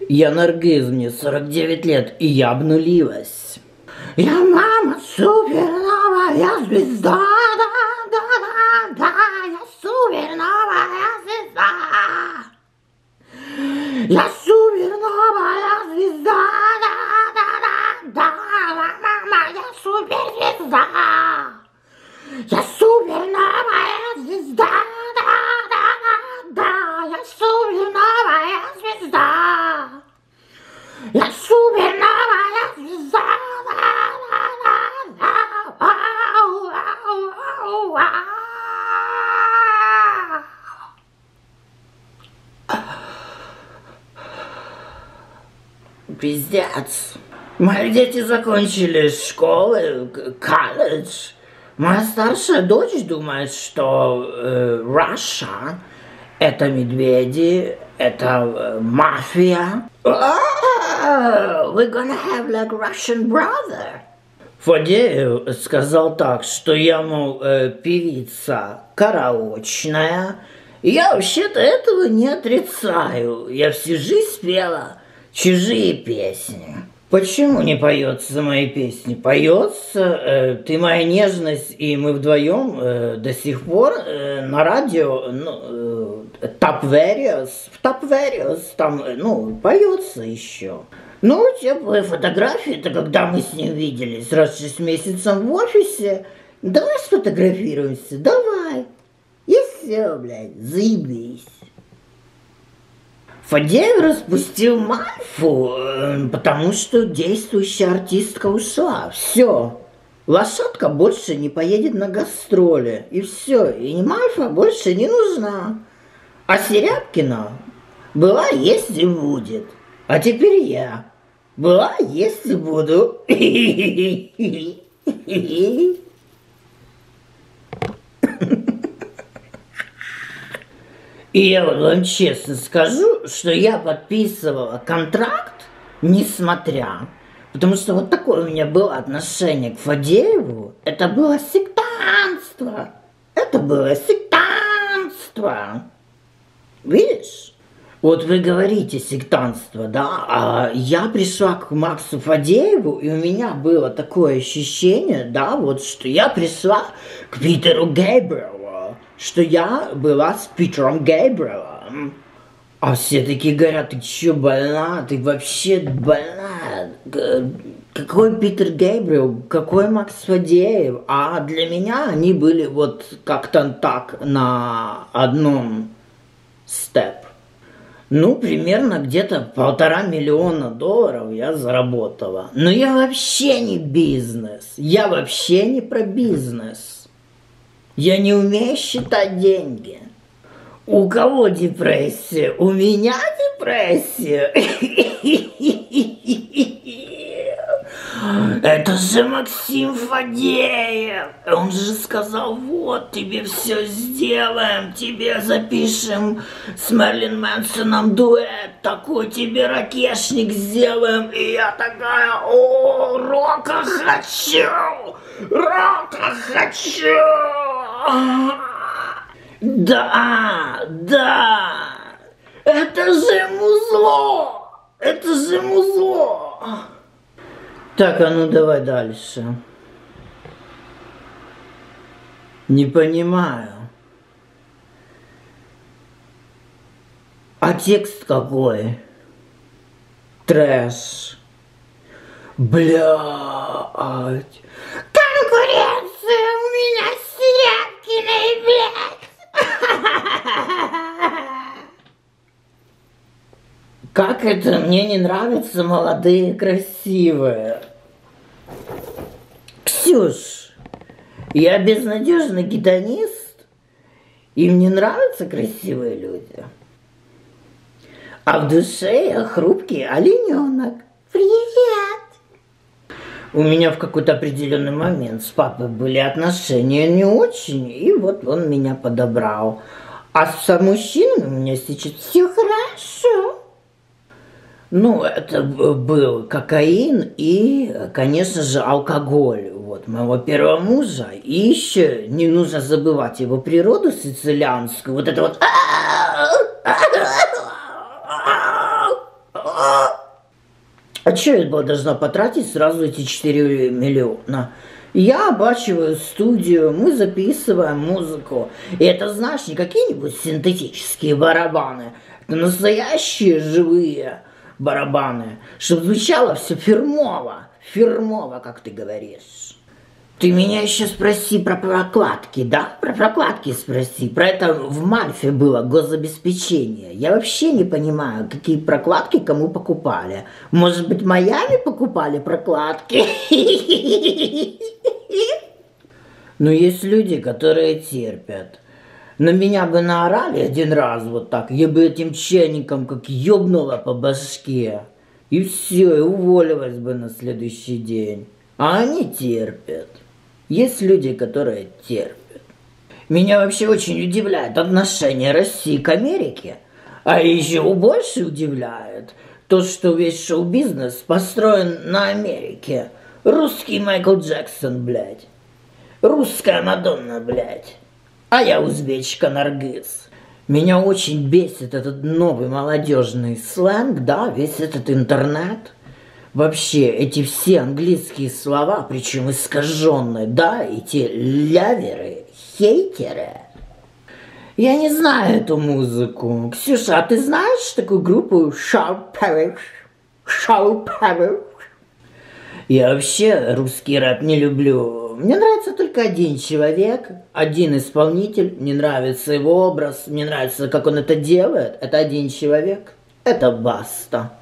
Я Наргиз, мне 49 лет, и я обнулилась. Я мама суперновая звезда, да, я суперновая звезда. Я суперновая звезда, да, мама, я суперзвезда. Я суперновая звезда, да, я суперновая звезда. Я суперновая звезда, Пиздец. Мои дети закончили школу, колледж. Моя старшая дочь думает, что Russia – это медведи, это мафия. We're gonna have like Russian brother. Фадеев сказал так, что я, мол, певица караочная. Я вообще-то этого не отрицаю. Я всю жизнь пела чужие песни. Почему не поется мои песни? Поется «Ты моя нежность», и мы вдвоем до сих пор на радио, Top Various, в Top Various там, поется еще. Ну, теплые фотографии, это когда мы с ним виделись раз в 6 месяцев в офисе. Давай сфотографируемся, давай. И все, блядь, заебись. Фадеев распустил Мальфу, потому что действующая артистка ушла. Все. Лошадка больше не поедет на гастроли. И все. И Мальфа больше не нужна. А Серябкина была, есть и будет. А теперь я. Была, есть и буду. И я вот вам честно скажу, что я подписывала контракт, несмотря, потому что вот такое у меня было отношение к Фадееву. Это было сектантство. Это было сектантство. Видишь? Вот вы говорите сектантство, да, а я пришла к Максу Фадееву, и у меня было такое ощущение, да, вот, что я пришла к Питеру Гейбриэлу. Что я была с Питером Гейбриэлом. А все такие говорят, ты чё, больна? Ты вообще больна? Какой Питер Гейбриэл? Какой Макс Фадеев? А для меня они были вот как-то так на одном степ. Ну, примерно где-то $1,5 миллиона я заработала. Но я вообще не бизнес. Я вообще не про бизнес. Я не умею считать деньги. У кого депрессия? У меня депрессия. Это же Максим Фадеев. Он же сказал, вот тебе все сделаем, тебе запишем с Мэрилин Мэнсоном дуэт, такой тебе ракешник сделаем. И я такая, о, рока хочу, рока хочу. Да, это же музло, это же музло. Так, а ну давай дальше. Не понимаю. А текст какой? Трэш. Блядь. Конкуренция у меня с Серябкиной, блядь. Как это? Мне не нравятся молодые красивые. Ксюш, я безнадежный гедонист, и мне нравятся красивые люди. А в душе я хрупкий олененок. Привет! У меня в какой-то определенный момент с папой были отношения не очень, и вот он меня подобрал. А с мужчинами у меня сейчас все хорошо. Ну, это был кокаин и, конечно же, алкоголь. Вот, моего первого мужа. И еще не нужно забывать его природу сицилианскую. Вот это вот... А что я должна потратить сразу эти 4 миллиона? Я оплачиваю студию, мы записываем музыку. И это, знаешь, не какие-нибудь синтетические барабаны. Это настоящие живые барабаны. Чтобы звучало все фирмово. Фирмово, как ты говоришь. Ты меня еще спроси про прокладки, да? Про прокладки спроси. Про это в Мальфе было гособеспечение. Я вообще не понимаю, какие прокладки кому покупали. Может быть, Майами покупали прокладки? Но есть люди, которые терпят. На меня бы наорали один раз вот так. Я бы этим чайником как ёбнула по башке. И все, и уволилась бы на следующий день. А они терпят. Есть люди, которые терпят. Меня вообще очень удивляет отношение России к Америке. А еще больше удивляет то, что весь шоу-бизнес построен на Америке. Русский Майкл Джексон, блядь. Русская Мадонна, блядь. А я узбечка Наргиз. Меня очень бесит этот новый молодежный сленг, да, весь этот интернет. Вообще, эти все английские слова, причем искаженные, да, эти ляверы, хейтеры. Я не знаю эту музыку. Ксюша, а ты знаешь такую группу Sharp Parish? Sharp Parish? Я вообще русский рэп не люблю. Мне нравится только один человек, один исполнитель. Мне нравится его образ, мне нравится, как он это делает. Это один человек. Это Баста.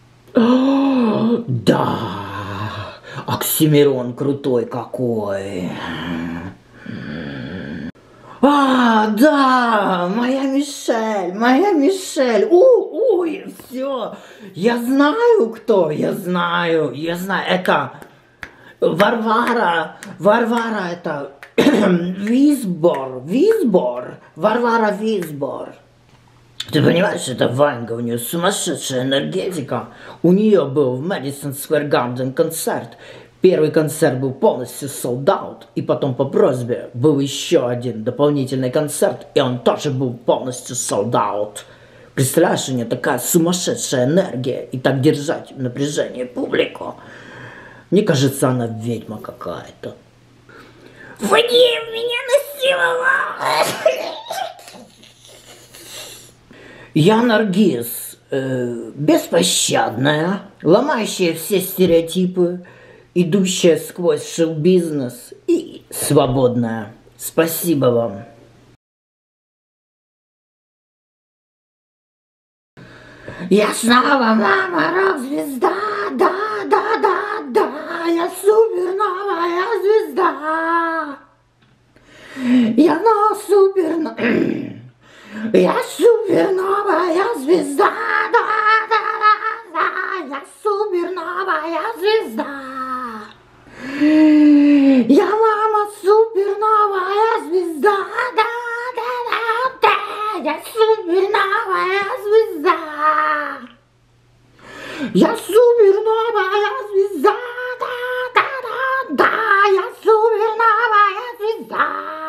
Да, Оксимирон крутой какой. Да, моя Мишель. Ой, все. Я знаю, кто, я знаю. Это Варвара, это Висбор, Варвара Висбор. Ты понимаешь, это Ванга, у нее сумасшедшая энергетика. У нее был в Madison Square Garden концерт. Первый концерт был полностью sold out, и потом по просьбе был еще один дополнительный концерт, и он тоже был полностью sold out. Представляешь, у нее такая сумасшедшая энергия, и так держать в напряжении публику. Мне кажется, она ведьма какая-то. Вадим меня насиловал! Я Наргиз, беспощадная, ломающая все стереотипы, идущая сквозь шоу-бизнес и свободная. Спасибо вам. Я снова мама, рок-звезда, да, я суперновая звезда. Я суперновая звезда, да, я суперновая звезда. Я мама суперновая звезда, да, я суперновая звезда. Я суперновая звезда, да, я суперновая звезда.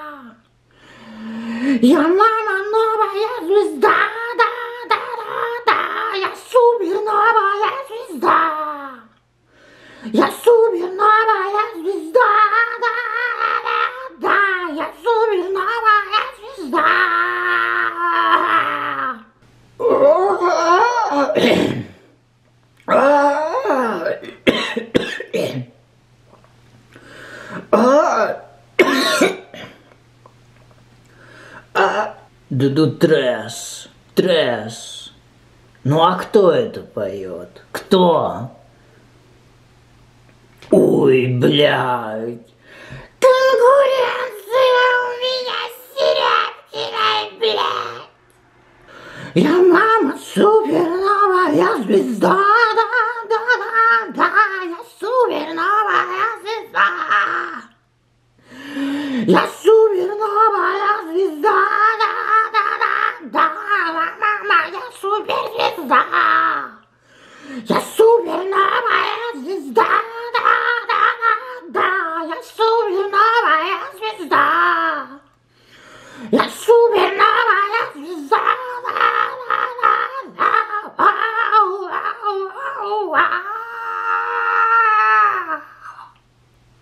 Я мама новая звезда, да, я суперновая звезда. Я суперновая звезда, да, я суперновая звезда. Дуду трэш. Ну а кто это поет? Кто? Ой, блядь. Конкуренция у меня серебряная, блядь. Я мама суперновая звезда, да, я суперновая звезда. Я суперновая звезда, да, мама, я суперзвезда. Я суперновая звезда, да, я суперновая звезда. Я суперновая звезда, да,